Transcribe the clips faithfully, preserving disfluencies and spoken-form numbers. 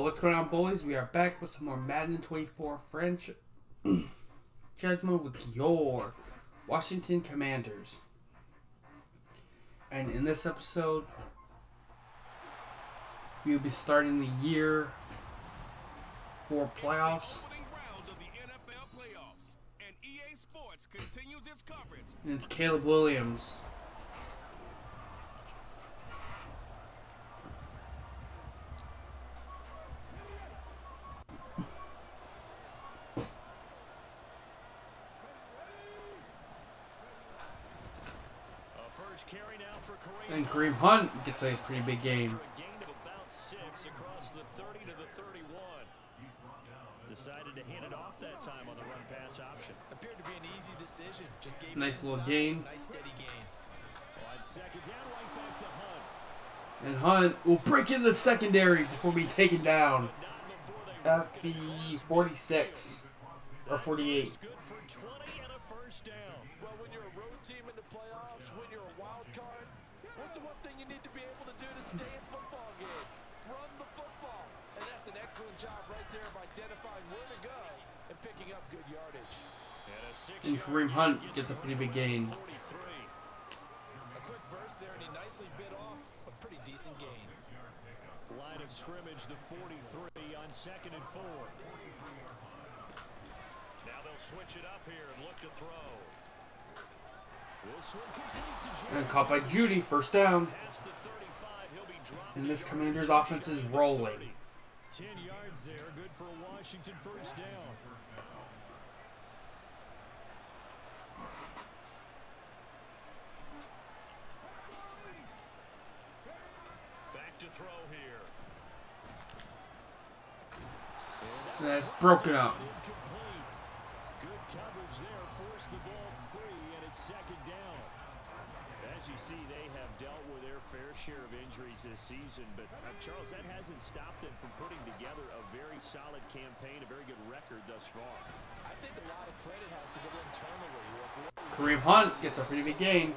Yo, what's going on, boys? We are back with some more Madden twenty-four franchise mode with your Washington Commanders. And in this episode, we will be starting the year four playoffs. And it's Caleb Williams. And Kareem Hunt gets a pretty big game. Decided to hand it off that time on the run pass option. Appeared to be an easy decision. Just gave nice little gain. Nice steady gain. On second down, right back to Hunt. And Hunt will break in the secondary before being taken down at the forty-six or forty-eight. Well, when you're a road team in the playoffs, when you're a wild card, what's the one thing you need to be able to do to stay in football games? Run the football. And that's an excellent job right there of identifying where to go and picking up good yardage. And Kareem Hunt gets a pretty big gain. A quick burst there, and he nicely bit off a pretty decent gain. Line of scrimmage, the forty-three on second and four. Now they'll switch it up here and look to throw. And caught by Judy, first down. And this Commander's offense is rolling. Ten yards there, good for a Washington first down. Back to throw here. And that's broken up. Good coverage there, forced the ball free, and it's second down. As you see, they have dealt with their fair share of injuries this season, but uh, Charles, that hasn't stopped them from putting together a very solid campaign, a very good record thus far. I think a lot of credit has to go internally. Kareem Hunt gets a pretty big gain.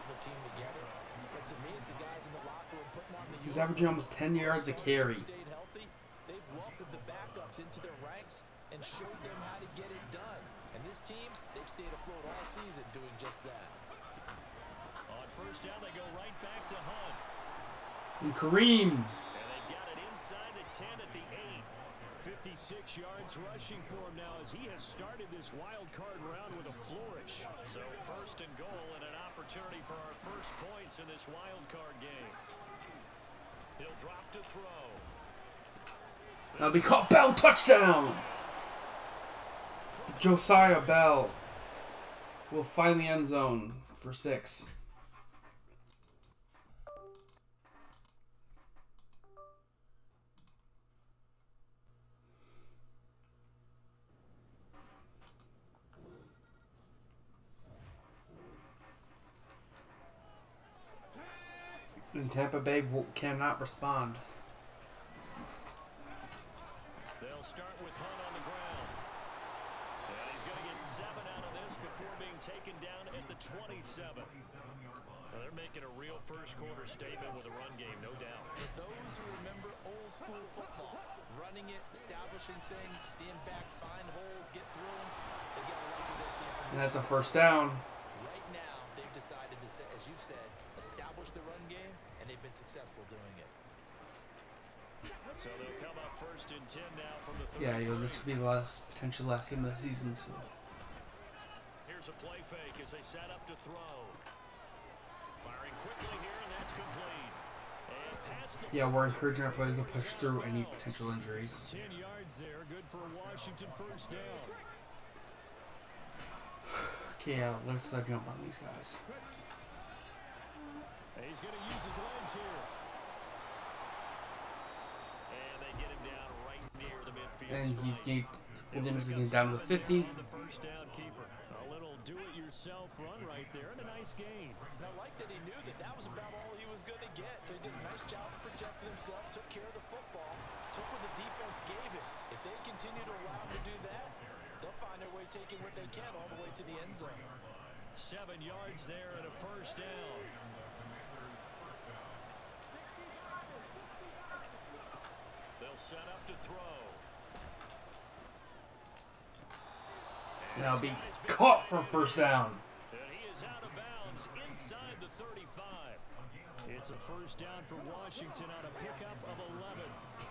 He's averaging almost ten yards a carry. They've welcomed the backups into their ranks and showed them how to get it done. And this team, they've stayed afloat all season doing just that. On first down, they go right back to Hunt. And Kareem. And they've got it inside the ten at the eight. fifty-six yards rushing for him now as he has started this wild card round with a flourish. So first and goal and an opportunity for our first points in this wild card game. He'll drop to throw. That'll be called Bell touchdown. Josiah Bell will find the end zone for six. And Tampa Bay cannot respond. They'll start with Hunt on the ground. And he's going to get seven out of this before being taken down at the twenty-seven. Well, they're making a real first quarter statement with a run game, no doubt. For those who remember old school football, running it, establishing things, seeing backs find holes, get through them, they get a lot of their seeing from. And that's a first down. Right now, they've decided to, as you said, establish the run game, and they've been successful doing it. So they'll come up first and ten now from the yeah, yo, this could be the last potential last game of the season. So. Here's a play fake as they set up to throw. Firing quickly here, and that's complete. And past the yeah, we're encouraging our players to push through any potential injuries. Ten yards there, good for a Washington first down. Okay, yeah, let's uh, jump on these guys. He's going to use his legs here. And they get him down right near the midfield. And he's getting, Williams is getting down to the fifty. The first down keeper. A little do-it-yourself run right there and a nice gain. I like that he knew that that was about all he was going to get. So he did a nice job of protecting himself, took care of the football, took what the defense gave him. If they continue to allow him to do that, they'll find their way taking what they can all the way to the end zone. Seven yards there and a first down. set up to throw. And I'll be caught for first down. And he is out of bounds inside the thirty-five. It's a first down for Washington on a pickup of eleven.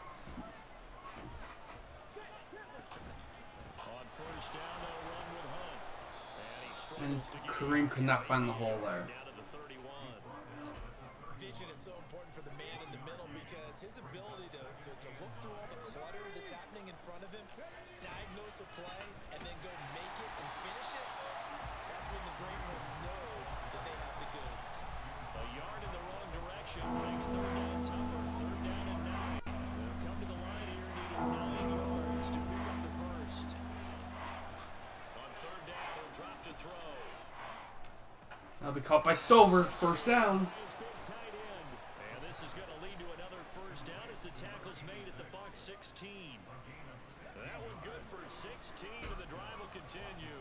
On first down, they'll run with Hunt. And he And struggles to get Kareem could not find the hole there. down to the thirty-one. Vision is so important for the man in the middle because his ability to, to, to look through all the clutter that's happening in front of him, diagnose a play, and then go make it and finish it, that's when the great ones know that they have the goods. A yard in the wrong direction makes third down tougher. Third down and nine. They'll come to the line here, needing nine yards to pick up the first. On third down, he'll drop to throw. I'll be caught by Stover. First down. Nice big tight end. And this is going to lead to another first down as the tackle's made at the Bucs sixteen. That one good for sixteen, and the drive will continue.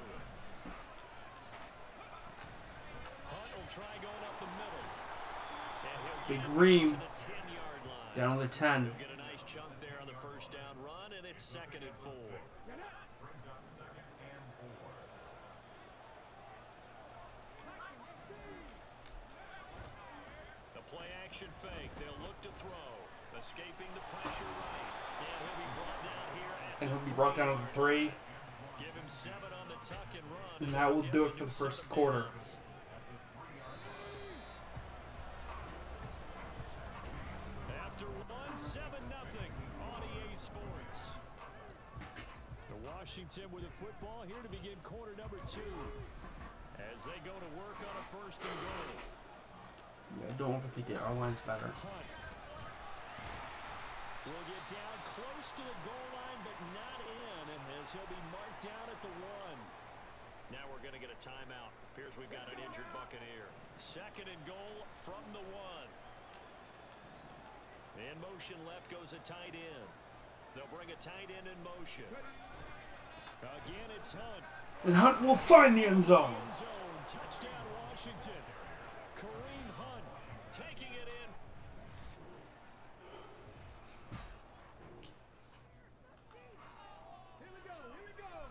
Hunt will try going up the middle. And he'll Big get it Ream. to the ten-yard line. Down to the ten. He'll get a nice chunk there on the first down run, and it's second and four. The play action fake. They'll look to throw. Escaping the pressure right. And he'll be brought down here at And the he'll be brought down to the three. Give him seven on the tuck and run. And that will do it for the first quarter. After one, seven nothing on E A Sports. The Washington with a football here to begin quarter number two. As they go to work on a first and goal. Yeah, don't overthink it. Our line's better. Hunt will get down close to the goal line, but not in, and as he'll be marked down at the one. Now we're going to get a timeout. Appears we've got an injured Buccaneer. Second and goal from the one. In motion left goes a tight end. They'll bring a tight end in motion. Again, it's Hunt. And Hunt will find the end zone. End zone. Touchdown, Washington. Kareem Hunt taking it in. Here we go. Here we go.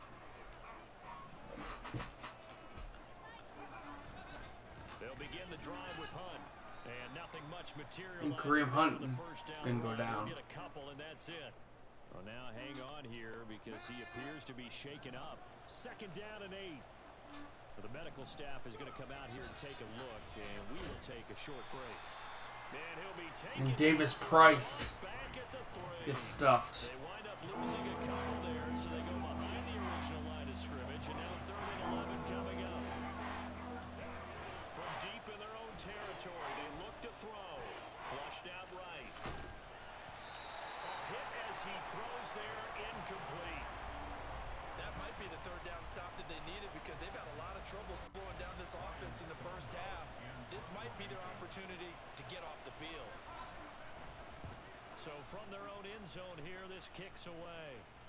They'll begin the drive with Hunt. And nothing much material. And Kareem Hunt is going to go down. Get a couple, and that's it. Well, now hang on here because he appears to be shaken up. Second down and eight. Well, the medical staff is going to come out here and take a look, and we will take a short break. And he'll be taken. And Davis Price Back at the three. gets stuffed. They wind up losing a couple there, so they go behind the original line of scrimmage, and now third and eleven coming up. From deep in their own territory, they look to throw. Flushed out right. A hit as he throws there, incomplete. That might be the third down stop that they needed because they've had a lot of trouble slowing down this offense in the first half. This might be their opportunity to get off the field. So from their own end zone here, this kicks away.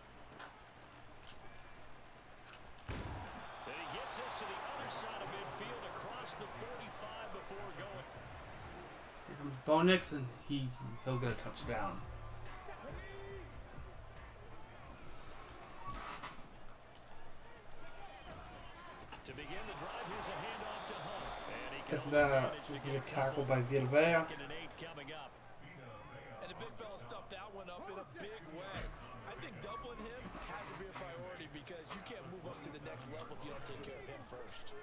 And he gets us to the other side of midfield across the forty-five before going. Here comes Bo Nix, and he, he'll get a touchdown. To begin the drive, here's a handoff to Hunt. And he can And only that manage to will get be a tackled couple. by Villavea. Second and eight coming up. And the big fella stuffed that one up in a big way. I think doubling him has to be a priority because you can't move up to the next level if you don't take care of him first.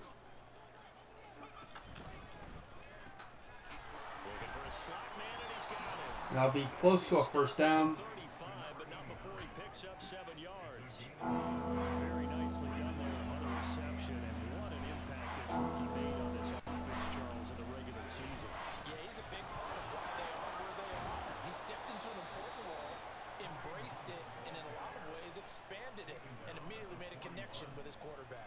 Looking for a slot man, and he's got it. And I'll be close to a first down. thirty-five, but not before he picks up seven yards. Very nicely done there on the reception, and what an impact this rookie made on this offense, Charles, in the regular season. Yeah, he's a big part of why they are where they are. He stepped into an important role, embraced it, and in a lot of ways expanded it, and immediately made a connection with his quarterback.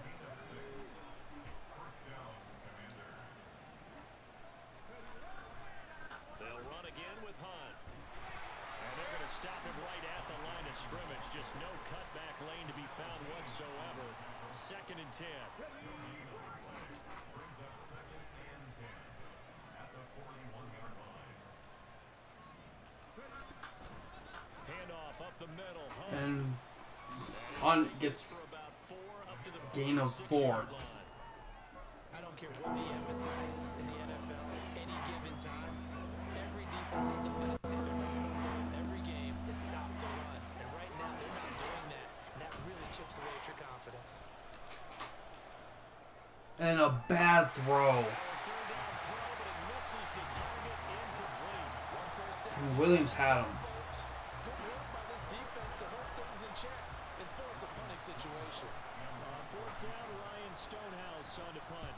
They'll run again with Hunt. And they're going to stop him right at the line of scrimmage. Just no cutback lane to be found whatsoever. Second and ten. up the middle. Hunt. And Hunt gets gain of four. I don't care what the emphasis is in the N F L at any given time. Every defense is still going to say the run. Every game is stop the run. And right now they're not doing that. And that really chips away at your confidence. And a bad throw. And Williams had him. Good work by this defense to hold things in check and force a punting situation. On fourth down, Ryan Stonehouse on to punt.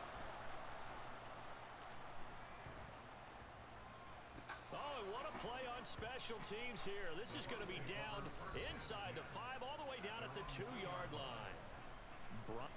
Oh, what a play on special teams here. This is going to be down inside the five, all the way down at the two-yard line. Bron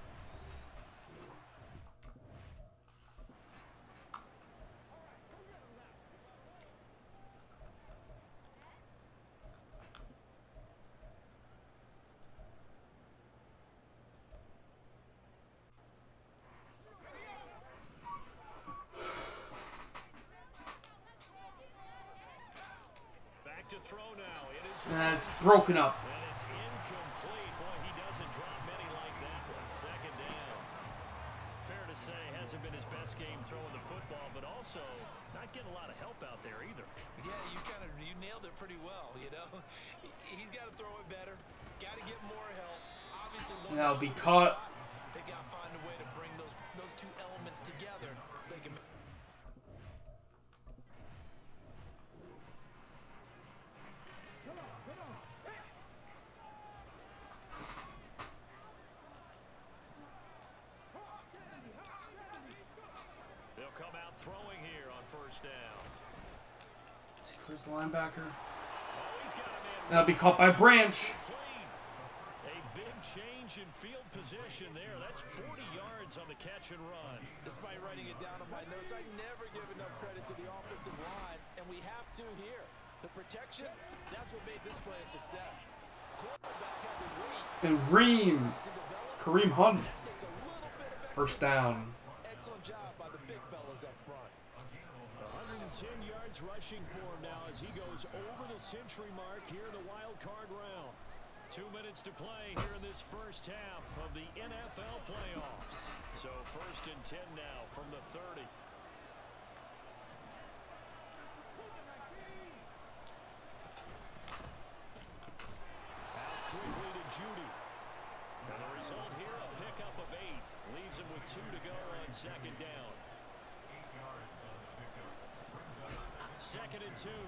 to throw now. It is And it's broken up. and it's incomplete. Boy, he doesn't drop many like that one. Second down. Fair to say, hasn't been his best game throwing the football, but also not getting a lot of help out there either. Yeah, you kind of you nailed it pretty well. You know, he's got to throw it better. Got to get more help. Obviously, Now be caught. They got to find a way to bring those those two elements together so they can. They'll come out throwing here on first down. He clears the linebacker. Oh, he's got a man. That'll be caught by Branch. Clean. A big change in field position there. That's forty yards on the catch and run. Despite writing it down on my notes, I never give enough credit to the offensive line, and we have to here. The protection, that's what made this play a success. Quarterback had to wait And Reem. to develop. Kareem Hunt. That takes a little bit of extra First down. Excellent job by the big fellas up front. one hundred ten yards rushing for him now as he goes over the century mark here in the wild card round. Two minutes to play here in this first half of the N F L playoffs. So first and ten now from the thirty. Out quickly to Judy. And the result here, a pickup of eight. Leaves him with two to go on second down. Second and two.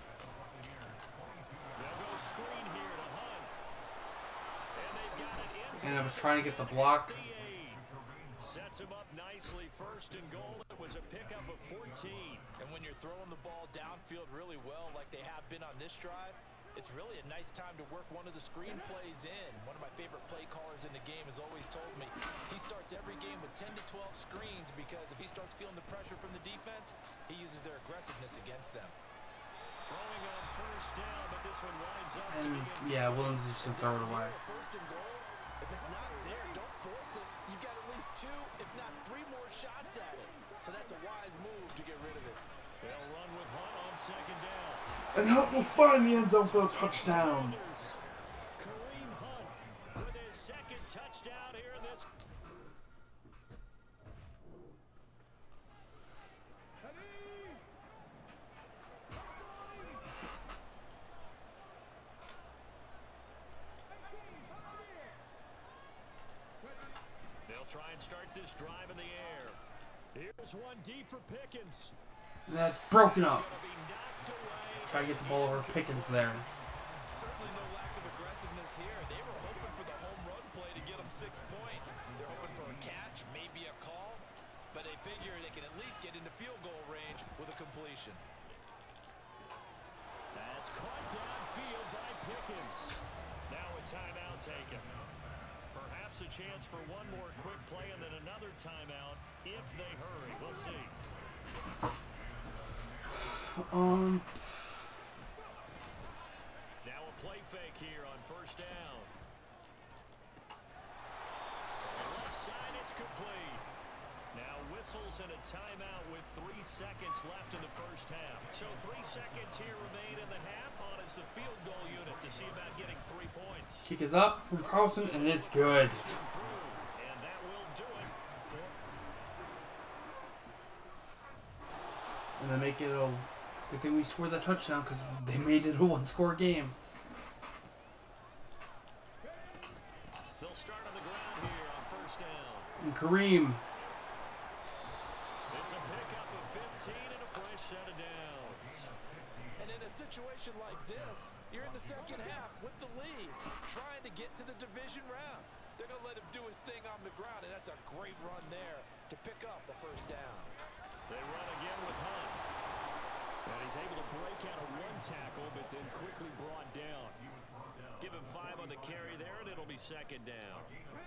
They'll go screen here to Hunt. And they've got it inside. And I was trying to get the block. Sets him up nicely. First and goal. It was a pickup of fourteen. And when you're throwing the ball downfield really well like they have been on this drive, it's really a nice time to work one of the screen plays in. One of my favorite play callers in the game has always told me he starts every game with ten to twelve screens because if he starts feeling the pressure from the defense, he uses their aggressiveness against them. Throwing on first down, but this one winds up. And yeah, Williams is just going to throw it away. First and goal, if it's not there, don't force it. You've got at least two, if not three more shots at it. So that's a wise move to get rid of it. They'll run with Hunt on second down. And Hunt will find the end zone for a touchdown. Kareem Hunt with his second touchdown here in this. They'll try and start this drive in the air. Here's one deep for Pickens. And that's broken up. Gonna be knocked away. Try to get the ball over Pickens there. Certainly no lack of aggressiveness here. They were hoping for the home run play to get them six points. They're hoping for a catch, maybe a call, but they figure they can at least get into field goal range with a completion. That's caught downfield by Pickens. Now a timeout taken. Perhaps a chance for one more quick play and then another timeout if they hurry. We'll see. Um. Now a play fake here on first down. From the left side, it's complete. Now whistles and a timeout with three seconds left in the first half. So three seconds here remain in the half on as the field goal unit to see about getting three points. Kick is up from Carlson, and it's good. And that will do it for... And then make it a good thing we scored that touchdown because they made it a one-score game. They'll start on the ground here on first down. And Kareem. It's a pickup of fifteen and a fresh set of downs. And in a situation like this, you're in the second half with the lead, trying to get to the division round. They're going to let him do his thing on the ground, and that's a great run there to pick up the first down. They run again with Hunt. And he's able to break out a one tackle, but then quickly brought down. Give him five on the carry there, and it'll be second down.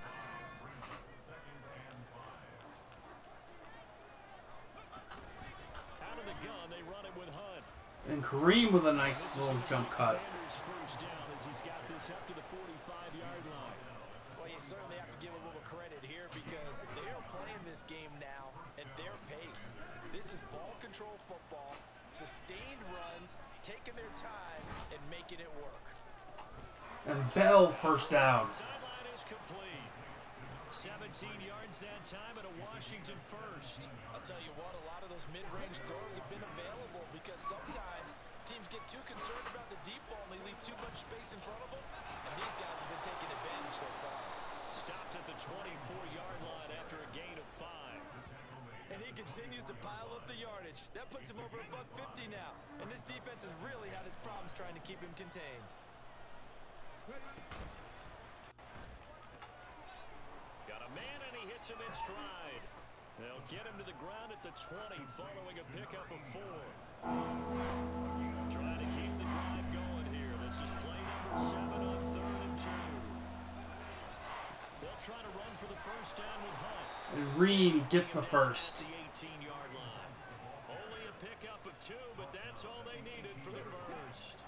Out of the gun, they run it with Hunt. And Kareem with a nice little jump cut. First down as he's got this up to the forty-five yard line. Well, you certainly have to give a little credit here because they are playing this game now at their pace. This is ball control football, sustained runs, taking their time, and making it work. And Bell first down. Sideline is complete. seventeen yards that time and a Washington first. I'll tell you what, a lot of those mid-range throws have been available because sometimes teams get too concerned about the deep ball and they leave too much space in front of them, and these guys have been taking advantage so far. Stopped at the twenty-four yard line after a gain of five. And he continues to pile up the yardage. That puts him over a buck fifty now. And this defense has really had its problems trying to keep him contained. Got a man and he hits him in stride. They'll get him to the ground at the twenty following a pickup of four. Trying to keep the drive going here. This is play number seven on third and two. They'll try to run for the first down with Hunt. And Ream gets the first. The eighteen yard line. Only a pickup of two, but that's all they needed for the first.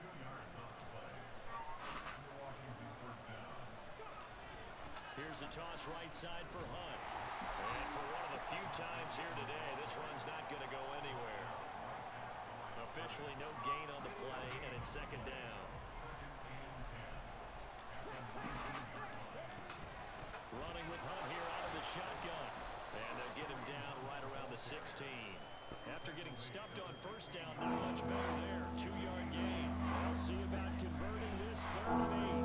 Here's a toss right side for Hunt. And for one of the few times here today, this run's not going to go anywhere. Officially no gain on the play, and it's second down. Running with Hunt here out of the shotgun. And they'll get him down right around the sixteen. After getting stuffed on first down, not much better there. Two yard gain. They'll see about converting this third and eight.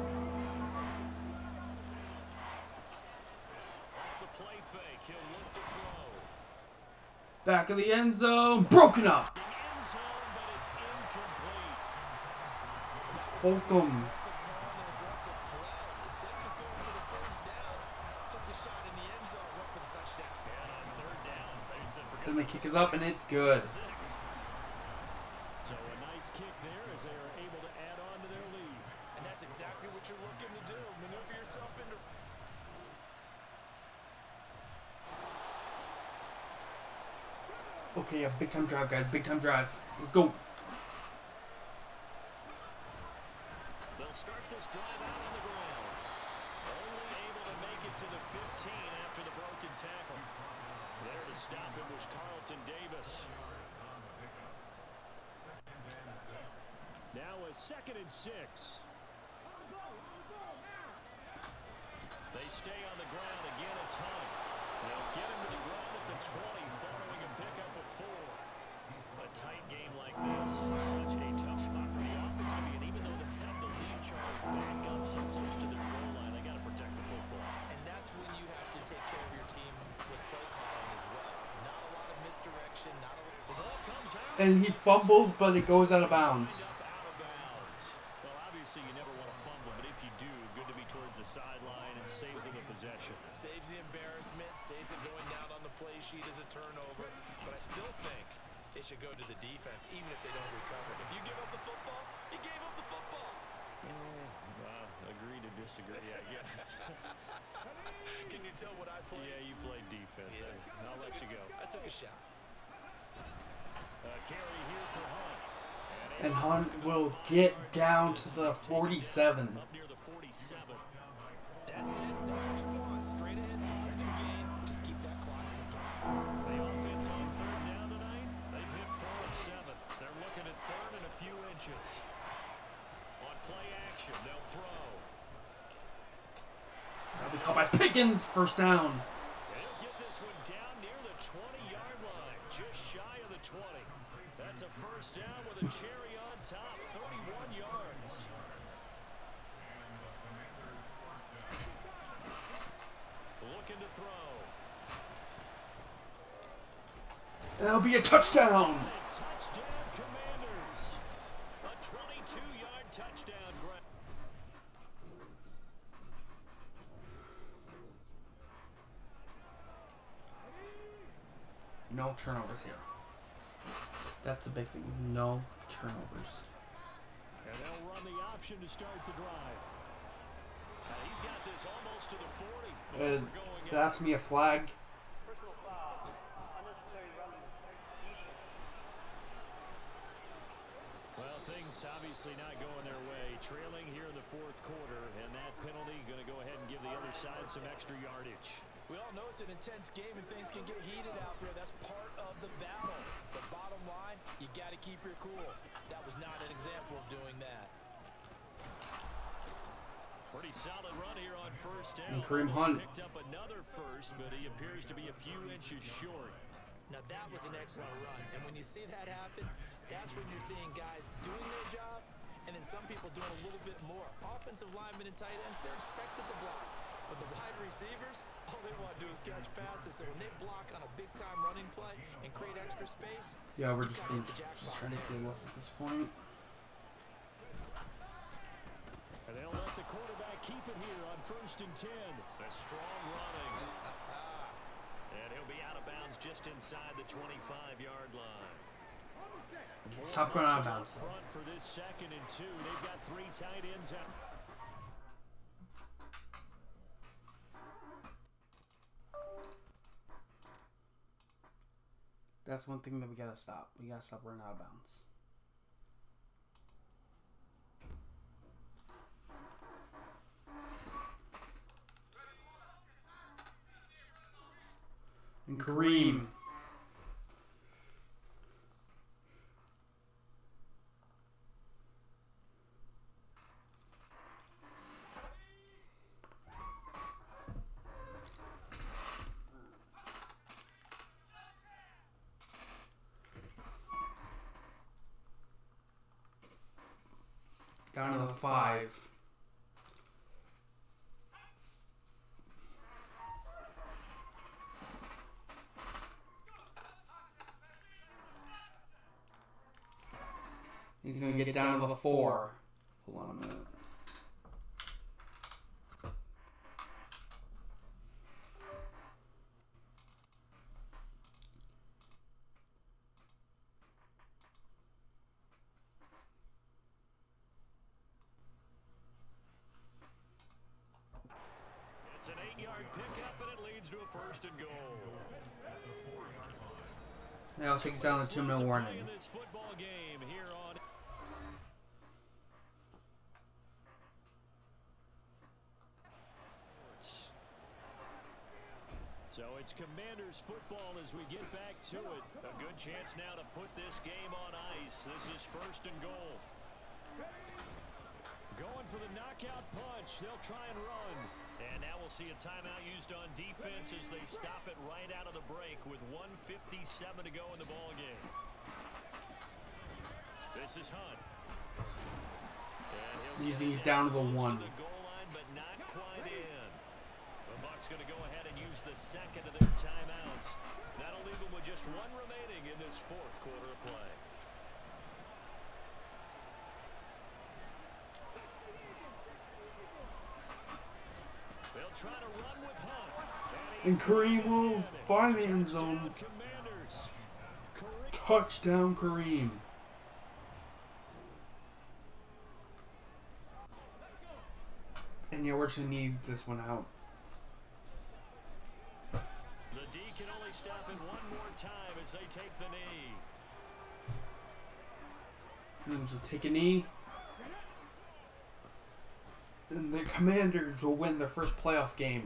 Off the play fake, he'll look to throw. Back of the end zone. Broken up. The end zone, but it's incomplete. Holcomb. And the kick is up, and it's good. So a nice kick there as they are able to add on to their lead. And that's exactly what you're looking to do. Maneuver yourself into... Okay, a big time drive, guys. Big time drive. Let's go. They'll start this drive out on the ground. Only able to make it to the fifteen after the broken tackle. There to stop it was Carlton Davis. Now a second and six. They stay on the ground. Again, it's Hunt. They'll get him to the ground at the twenty following a pickup of four. A tight game like this, such a tough spot for the offense to be in. Even though they have the lead, Charlie, back up so close to the goal line, they got to protect the football. And that's when you have to take care of your team with play calling as well. Not a lot of misdirection, not a The ball comes out. And he fumbles, but it goes out of bounds. Out of bounds. Well, obviously you never want to fumble, but if you do, good to be towards the sideline and saves them the possession. Saves the embarrassment, saves it going down on the play sheet as a turnover. But I still think it should go to the defense, even if they don't recover it. If you give up the football, you gave up the football. Yeah, well, agree to disagree, I guess. Can you tell what I played? Yeah, you played defense. Yeah. I, I'll let you go. I took a shot. Uh, carry here for Hunt. And Hunt will get down to the forty-seven. Up near the forty-seven. That's it. That's what you want. Straight ahead, positive gain. Just keep that clock ticking. The offense on third down tonight, they've hit four and seven. They're looking at third and a few inches. On play action. They'll throw. That'll be caught by Pickens. First down. And he'll get this one down near the twenty-yard line, just shy of the twenty. That's a first down with a cherry on top, thirty-one yards. Looking to throw. That'll be a touchdown. Touchdown, Commanders. A twenty-two-yard touchdown grab. No turnovers here. That's the big thing. No turnovers. And they'll run the option to start the drive. Uh, he's got this almost to the forty. Uh, that's me a flag. Well, things obviously not going their way. Trailing here in the fourth quarter, and that penalty going to go ahead and give the other side some extra yardage. We all know it's an intense game and things can get heated out there. That's part of the battle. The bottom line, you got to keep your cool. That was not an example of doing that. Pretty solid run here on first down. And Kareem Hunt Picked up another first, but he appears to be a few inches short. Now that was an excellent run, and when you see that happen, that's when you're seeing guys doing their job, and then some people doing a little bit more. Offensive linemen and tight ends, they're expected to block. But the wide receivers, all they want to do is catch passes. So when they block on a big-time running play and create extra space, yeah, we're just, being, just trying to see what's at this point. And they'll let the quarterback keep it here on first and ten. A strong running. And he'll be out of bounds just inside the twenty-five-yard line. Stop going out of bounds. Front for this second and two. They've got three tight ends out. That's one thing that we gotta stop. We gotta stop running out of bounds. And Kareem. Down to the five. He's going to get down to the four. Hold on a minute. It's an eight-yard pickup, and it leads to a first and goal. Now it takes down the two-minute warning. This football game here on. So it's Commanders football as we get back to it. A good chance now to put this game on ice. This is first and goal. Going for the knockout punch. They'll try and run. And now we'll see a timeout used on defense as they stop it right out of the break with one fifty-seven to go in the ball game. This is Hunt. Using it down to the one. To the goal line, but not quite in. The Bucs going to go ahead and use the second of their timeouts. That'll leave them with just one remaining in this fourth quarter of play. They'll try to run with Hunt. And Kareem will find the end zone. Touchdown, Kareem. And yeah, we're just going to need this one out. The D can only stop it one more time as they take the knee. And so take a knee. And the Commanders will win their first playoff game.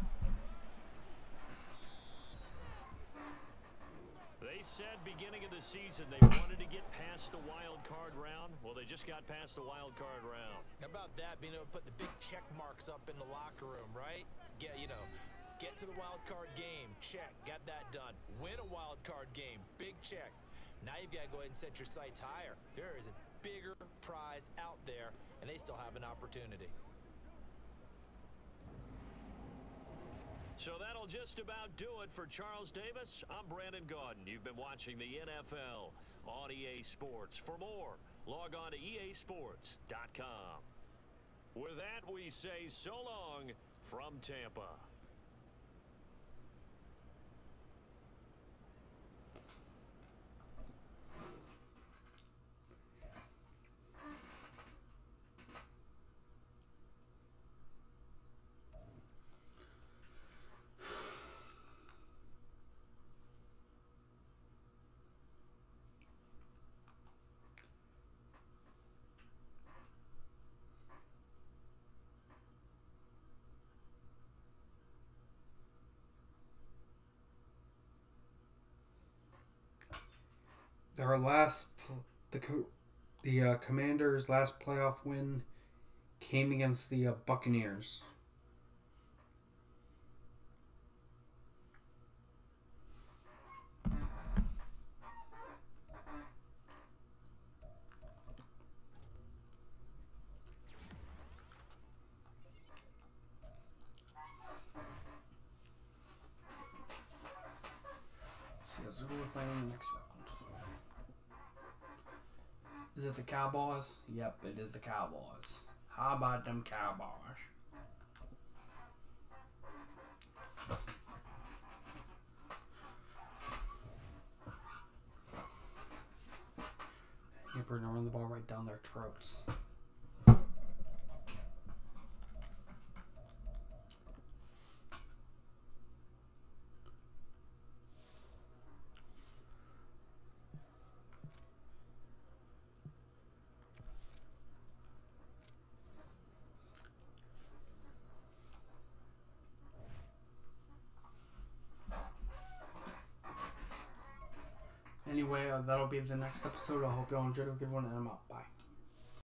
They said beginning of the season, they wanted to get past the wild card round. Well, they just got past the wild card round. How about that, being able to put the big check marks up in the locker room, right? Get, you know, get to the wild card game, check, got that done. Win a wild card game, big check. Now you've got to go ahead and set your sights higher. There is a bigger prize out there, and they still have an opportunity. So that'll just about do it for Charles Davis. I'm Brandon Gaudin. You've been watching the N F L on E A Sports. For more, log on to E A sports dot com. With that, we say so long from Tampa. Their last, the the uh, Commanders' last playoff win came against the uh, Buccaneers. So who we're playing in the next round? Is it the Cowboys? Yep, it is the Cowboys. How about them Cowboys? You're going to run the ball right down their throats. Anyway, uh, that'll be the next episode. I hope you all enjoyed. Have a good one, and I'm out.